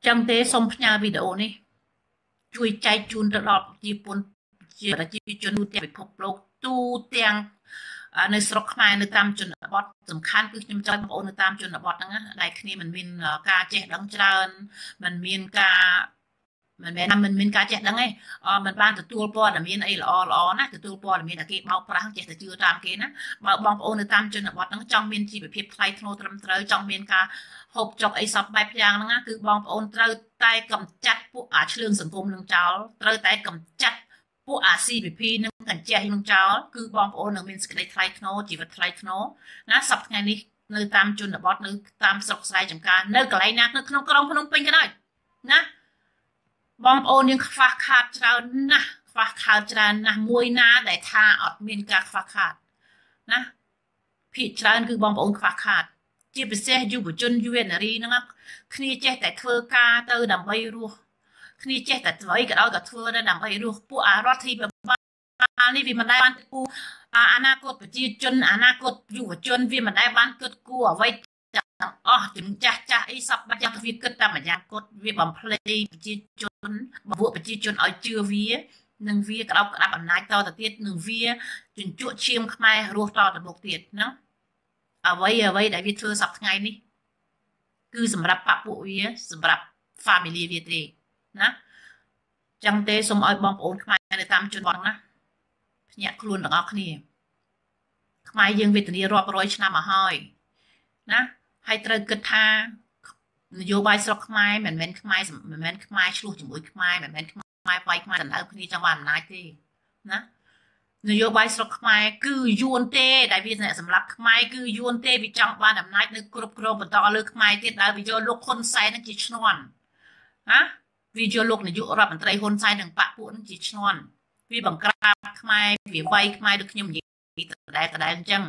ចឹងទេសូមផ្ញើវីដេអូនេះជួយចែកជូនទៅដល់ប្រជាជនទូទាំងពិភពលោកទូទាំងនៅស្រុកខ្មែរនៅតាមជនបទសំខាន់គឺខ្ញុំចង់បងប្អូននៅតាមជនបទហ្នឹងដែលគ្នាមិនមានការចេះដឹងច្រើនមិនមានការចេះដឹងទេមិនបានទទួលព័ត៌មានអីល្អណាទទួលព័ត៌មានតែគេបោកប្រាស់ចេះតែជឿតាមគេណាបើបងប្អូននៅតាមជនបទហ្នឹងចង់មានជីវភាពថ្លៃថ្នូរត្រឹមត្រូវចង់មានការហូបចុកអីសពបែបយ៉ាងហ្នឹងគឺបងប្អូនត្រូវតែកម្ចាត់ពួកអាឆ្លឿងសង្គមនឹងចោលត្រូវតែកម្ចាត់ពួកអា CPP នឹងកញ្ចេះនឹងចោលគឺបងប្អូននឹងមានសេចក្តីថ្លៃថ្នូរជីវិតថ្លៃថ្នូរណាសប្តាហ៍ថ្ងៃនេះនៅតាមជនបទនៅតាមស្រុកស្រែចម្ការនៅកន្លែងណានៅក្នុងក្រុងភ្នំពេញក៏ដោយណាបងប្អូនយើងខ្វះខាតច្រើនណាស់ខ្វះខាតច្រើនណាស់មួយណាដែលថាអត់មានការខ្វះខាតណាភាគច្រើនគឺបងប្អូនខ្វះខាតជាពិសេសយុវជនយុវនារីហ្នឹងគ្នាចេះតែធ្វើការទៅដើម្បីរស់គ្នាចេះតែអ្វីក៏ដោយក៏ធ្វើទៅដើម្បីរស់ពួកអារដ្ឋាភិបាលនេះវាមិនដែលបានគូអនាគតប្រជាជនអនាគតយុវជនវាមិនដែលបានគិតគូអ្វីទាំងអស់ជំចាស់អីសពបាត់យ៉ាងវាគិតតែម្យ៉ាងគត់វាបំភ្លៃប្រជាជនបពួកប្រជាជនឲ្យជឿវានឹងវាក្តោបក្តាប់អំណាចតទៅទៀតនឹងវាជញ្ជក់ឈាមខ្មែររស់តទៅមុខទៀតណាអ្វីដែលវាធ្វើសប្តាហ៍ថ្ងៃនេះគឺសម្រាប់បពួកវាសម្រាប់ family វាទេណាចឹងទេសូមឲ្យបងប្អូនខ្មែរនៅតាមជនបទណាភ្ញាក់ខ្លួនទាំងអស់គ្នាខ្មែរយើងវេទនារាប់រយឆ្នាំមកហើយណាហើយត្រូវគិតថានយោបាយស្រុកខ្មែរមិនមែនខ្មែរឆ្លោះជាមួយខ្មែរមិនមែនខ្មែរវាយខ្មែរដណ្ដើមគ្នាចង់បានអំណាចទេណានយោបាយស្រុកខ្មែរគឺយួនទេដែលវាសម្រាប់ខ្មែរគឺយួនទេវាចង់បានអំណាចនៅគ្រប់គ្រងបន្តលើខ្មែរទៀតដែលវាយកលោកហ៊ុនសែននឹងជាឈ្នន់ណាវាយកលោកនាយករដ្ឋមន្ត្រីហ៊ុនសែននឹងបកពួកនឹងជាឈ្នន់វាបង្ក្រាបខ្មែរវាវាយខ្មែរដូចខ្ញុំនិយាយដដែលអញ្ចឹង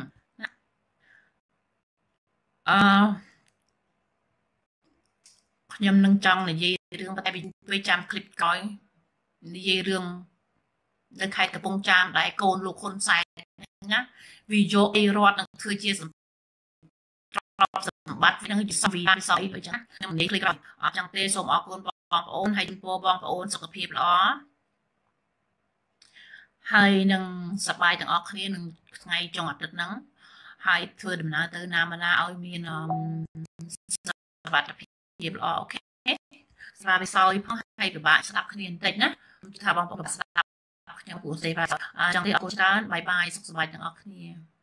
ខ្ញុំនឹងចង់និយាយរឿងតែវាចាំคลิปក្រោយនិយាយរឿងនៅខេត្តកំពង់ចាមដែលកូនលោកហ៊ុនសែនណាវាយកអីរត់នឹងធ្វើជាសម្បត្តិនឹងជាសវិស័យអីដូចចឹងខ្ញុំនិយាយคลิปក្រោយអត់ចឹងទេសូមអរគុណបងប្អូនហើយចំពោះបងប្អូនសុខភាពល្អហើយនឹងសប្បាយទាំងអស់គ្នានឹងថ្ងៃចុងអាទិត្យហ្នឹងហើយធ្វើដំណើរទៅណាមកណាឲ្យមានសុខភាពល្អអូខេស្វាវិស័យផងហើយពិបាកស្ដាប់គ្នាបន្តិចណាថាបងប្អូនស្ដាប់ខ្ញុំគួរសេបាទអញ្ចឹងទេអរគុណច្រើនបាយបាយសុខសប្បាយទាំងអស់គ្នា